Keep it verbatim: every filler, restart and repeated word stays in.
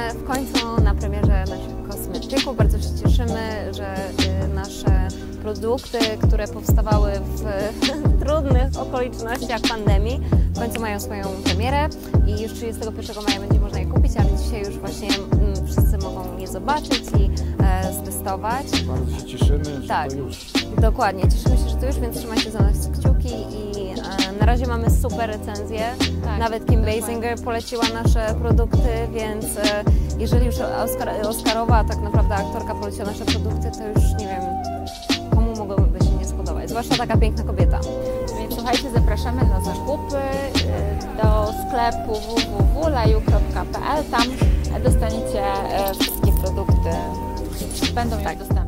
w końcu na premierze naszych kosmetyków. Bardzo się cieszymy, że nasze produkty, które powstawały w trudnych okolicznościach pandemii, w końcu mają swoją premierę i już trzydziestego pierwszego maja będzie można je kupić, ale dzisiaj już właśnie wszyscy mogą je zobaczyć i e, stestować. Bardzo się cieszymy, że tak, to już. Dokładnie, cieszymy się, że to już, więc trzymajcie za nas kciuki i e, na razie mamy super recenzje. Tak, nawet Kim Basinger poleciła nasze produkty, więc e, jeżeli już Oscar, Oscarowa tak naprawdę aktorka poleciła nasze produkty, to już nie wiem, komu mogłoby się nie spodobać, zwłaszcza taka piękna kobieta. Więc słuchajcie, zapraszamy na zakupy do sklepu w w w kropka laju kropka p l. Tam dostaniecie wszystkie produkty, będą już dostępne.